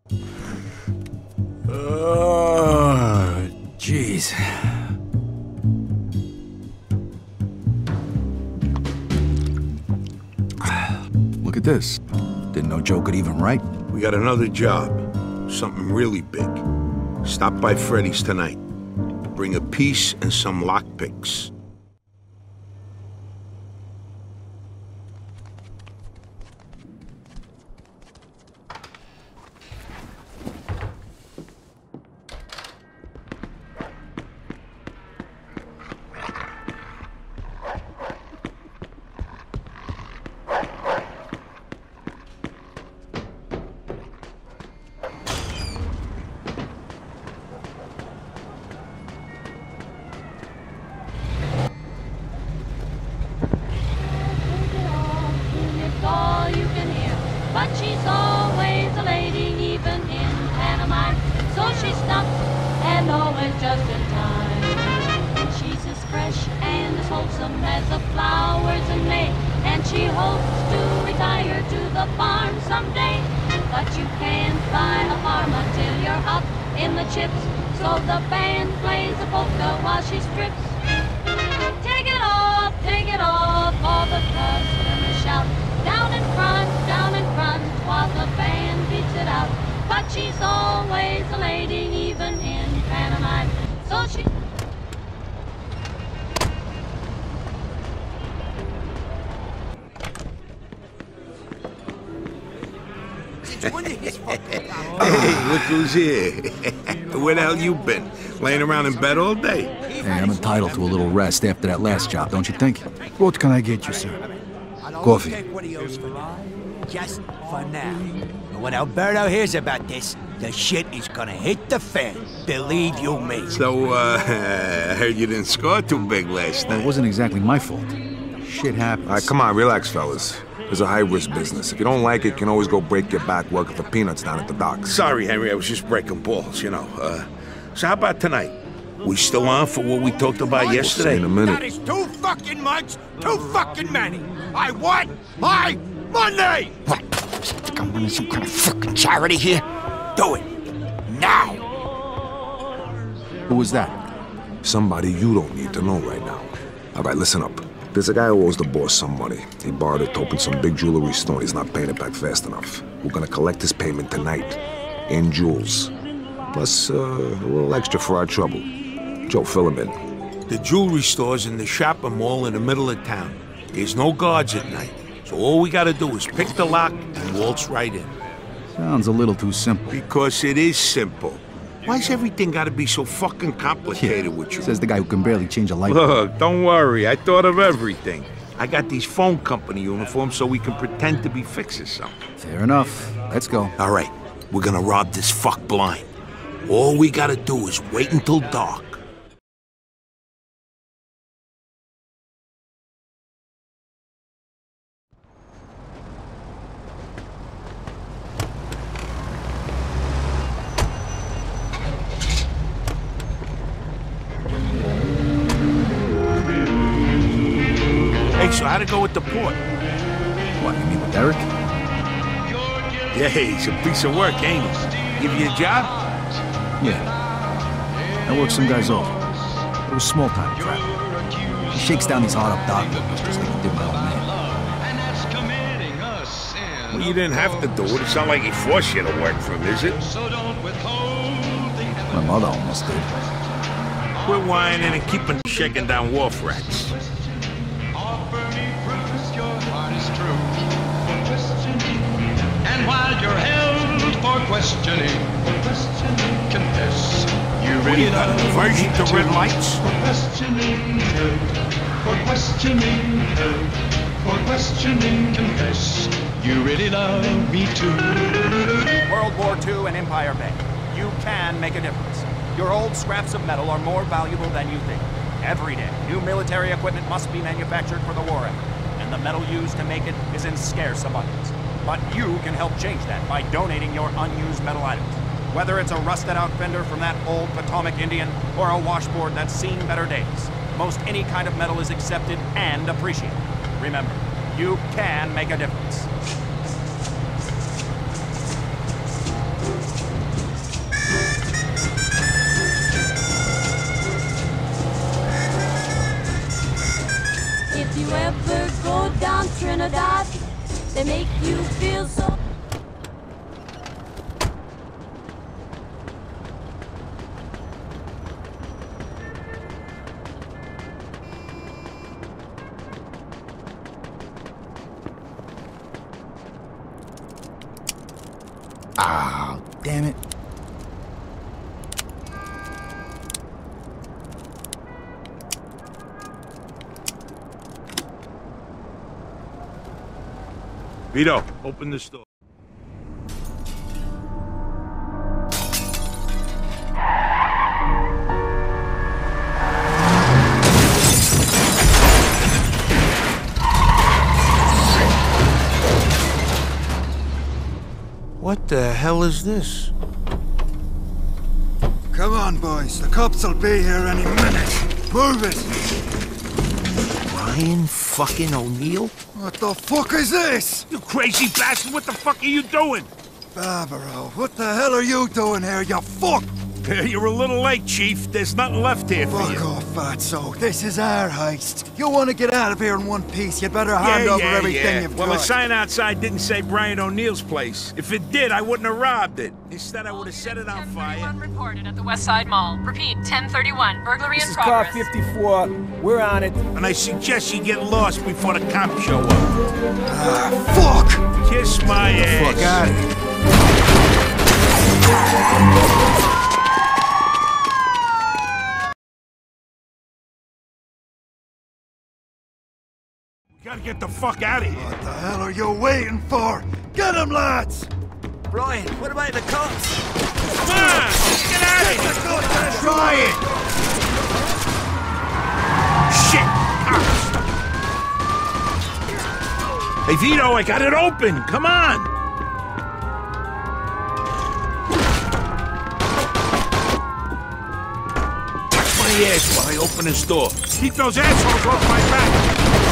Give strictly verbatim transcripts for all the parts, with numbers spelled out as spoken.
Oh, jeez. Look at this. Didn't know Joe could even write. We got another job. Something really big. Stop by Freddy's tonight. Bring a piece and some lockpicks. But she's always a lady, even in pantomime. So she stops and always just in time. She's as fresh and as wholesome as the flowers in May, and she hopes to retire to the farm someday. But you can't buy a farm until you're up in the chips, so the band plays a polka while she strips. Take it off, take it off, all the customers shout. Down in front, down in front, while the band beats it out. But she's always a lady, even in pantomime. So she... Hey, look who's here. Where the hell you been? Laying around in bed all day? Hey, I'm entitled to a little rest after that last job, don't you think? What can I get you, sir? Coffee. Just for now. But when Alberto hears about this, the shit is gonna hit the fan. Believe you me. So, uh, I heard you didn't score too big last Well, night. it wasn't exactly my fault. Shit happens. All right, come on, relax, fellas. It's a high-risk business. If you don't like it, you can always go break your back working for peanuts down at the docks. Sorry, Henry, I was just breaking balls, you know. Uh, so how about tonight? We still on for what we talked about yesterday? In a minute. That is too fucking much, too fucking many. I want my money! What? Think I'm running some kind of fucking charity here? Do it. Now! Who was that? Somebody you don't need to know right now. All right, listen up. There's a guy who owes the boss some money. He borrowed it to open some big jewelry store. He's not paying it back fast enough. We're gonna collect his payment tonight. In jewels. Plus, uh, a little extra for our trouble. Joe, fill him in. The jewelry store's in the shopping mall in the middle of town. There's no guards at night. So all we gotta do is pick the lock and waltz right in. Sounds a little too simple. Because it is simple. Why's everything gotta be so fucking complicated Yeah, with you? says the guy who can barely change a light bulb. Look, don't worry. I thought of everything. I got these phone company uniforms so we can pretend to be fixing something. Fair enough. Let's go. All right, we're gonna rob this fuck blind. All we gotta do is wait until dark. Hey, so how'd it go with the port? What, you mean with Derek? Yeah, he's a piece of work, ain't he? Give you a job? Yeah. I worked some guys over. It was small-time crap. He shakes down these hard-up dock workers just like he did my old man. Well, you didn't have to do it. It's not like he forced you to work for him, is it? My mother almost did. Quit whining and keep on shaking down wharf rats. And while you're held for questioning, confess you really got an aversion to red lights? For questioning, for questioning, for questioning, confess you really love me too. World War Two and Empire Bay. You can make a difference. Your old scraps of metal are more valuable than you think. Every day, new military equipment must be manufactured for the war effort, and the metal used to make it is in scarce abundance. But you can help change that by donating your unused metal items. Whether it's a rusted-out fender from that old Potomac Indian or a washboard that's seen better days, most any kind of metal is accepted and appreciated. Remember, you can make a difference. a dot. They make you feel so. Ah, damn it. Vito, open this door. What the hell is this? Come on, boys. The cops will be here any minute. Move it! Brian fucking O'Neill? What the fuck is this? You crazy bastard, what the fuck are you doing? Barbaro, what the hell are you doing here, you fuck? You're a little late, Chief. There's nothing left here for you. Fuck off, fatso. This is our heist. You want to get out of here in one piece, you better hand yeah, over yeah, everything yeah. you've well, got. the sign outside didn't say Brian O'Neill's place. If it did, I wouldn't have robbed it. Instead, I would have set it on fire. ten thirty-one reported at the West Side Mall. Repeat, ten thirty-one. Burglary This in is progress. car fifty-four. We're on it. And I suggest you get lost before the cops show up. Ah, fuck! Kiss my ass. Fuck out of here. Gotta get the fuck out of here. What the hell are you waiting for? Get him, lads! Brian, what about the cops? Come on! Get out of here! Try it! Shit! Cops! Hey, Vito, I got it open! Come on! Watch my ass while I open this door. Keep those assholes off my back!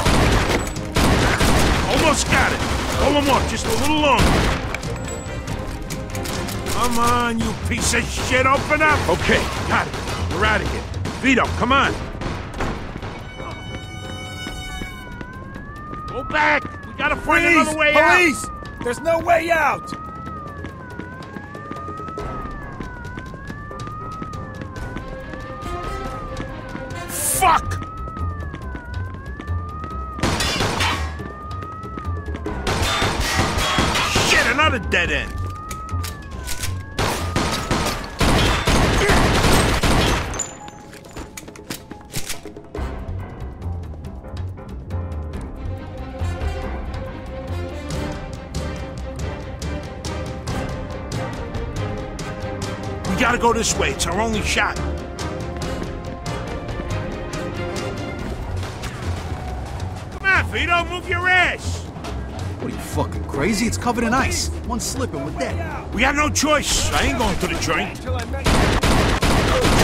Almost got it. Hold them up just a little longer. Come on, you piece of shit. Open up. Okay, got it. We're out of here. Vito, come on. Go back. We gotta find Freeze! another way Police! out. There's no way out! Fuck! Shit, another dead end. We gotta go this way. It's our only shot. Come on, Vito, move your ass. What are you, fucking crazy? It's covered in ice. One slip and we're dead. We got no choice. I ain't going to the joint. Until I met you.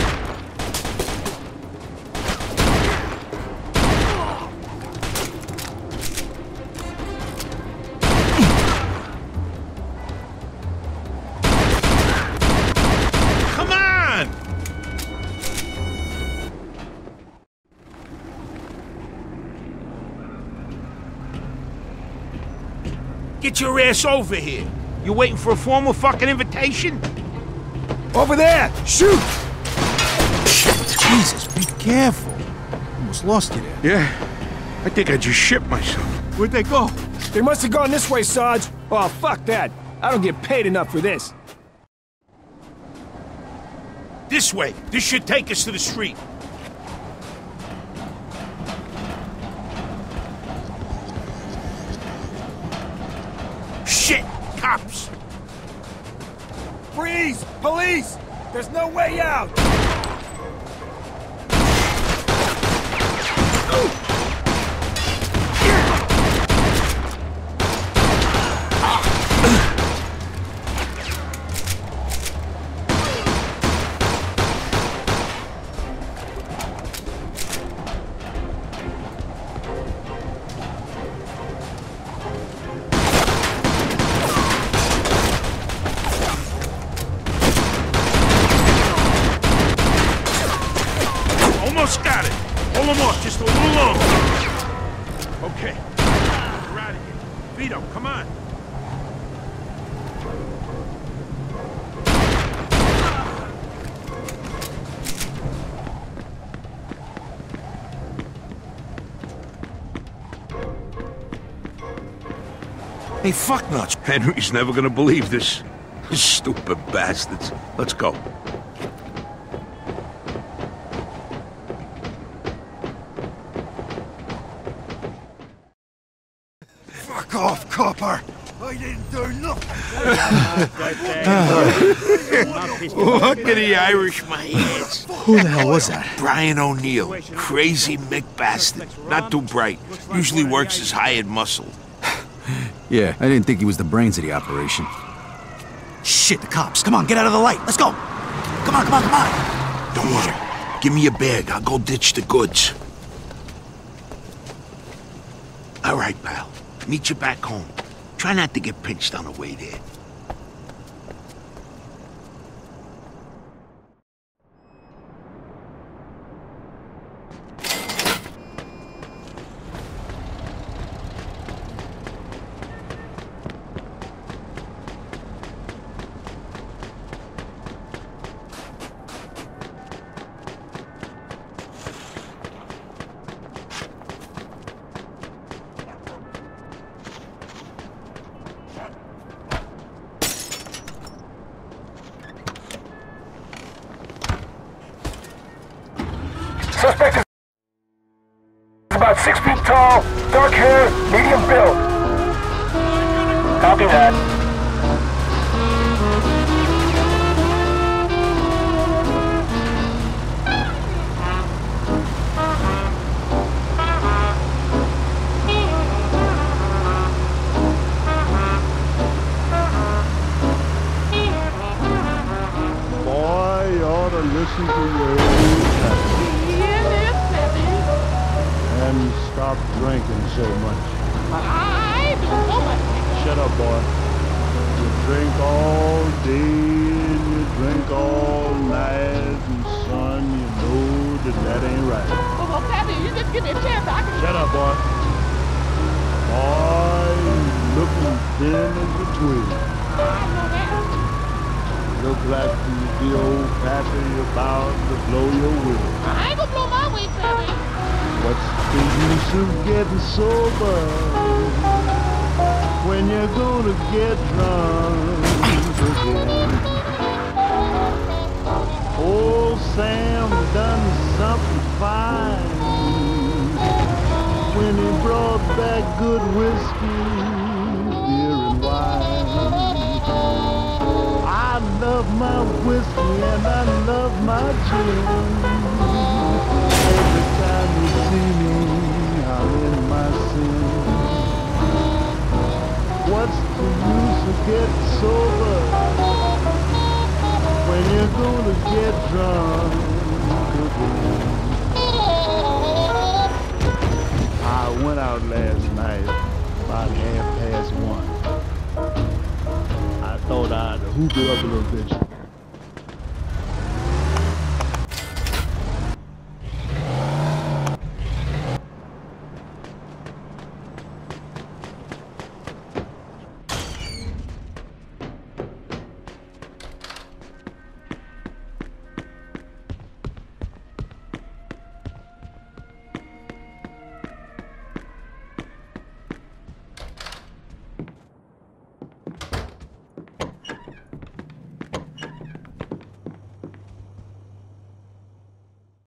Come on! Get your ass over here. You waiting for a formal fucking invitation? Over there! Shoot! Jesus, be careful. Almost lost you there. Yeah, I think I just shit myself. Where'd they go? They must have gone this way, Sarge. Oh, fuck that. I don't get paid enough for this. This way. This should take us to the street. Shit! Cops! Freeze! Police! There's no way out! Almost got it. Hold them off just a little longer. Okay. out of here. Vito, come on. Hey, fucknuts. Henry's never gonna believe this. Stupid bastards. Let's go. Fuck off, copper. I didn't do nothing. Look at the Irish my ass. Who the hell was that? Brian O'Neill. Crazy Mick bastard. Not too bright. Usually works his hired muscle. Yeah, I didn't think he was the brains of the operation. Shit, the cops. Come on, get out of the light. Let's go. Come on, come on, come on. Don't worry. Give me your bag. I'll go ditch the goods. All right, pal. Meet you back home. Try not to get pinched on the way there. Suspect is about six feet tall, dark hair, medium build. Copy that. Boy, you ought to listen to your and stop drinking so much. I do so much. Shut up, boy. You drink all day and you drink all night, and son, you know that that ain't right. Well, well, Pappy, you just give me a chance. I can... Shut up, boy. Boy, you're looking thin as a twig. I know that. Look like the old Pappy about to blow your wig. I ain't gonna blow my wig, Pappy. What's the use of getting sober when you're gonna get drunk again? Old Sam done something fine when he brought back good whiskey, beer and wine. I love my whiskey and I love my gin. Every time you see me, I'm in my sin. What's the use of getting sober when you're gonna get drunk again? I went out last night about half past one. I thought I'd hoop it up a little bit.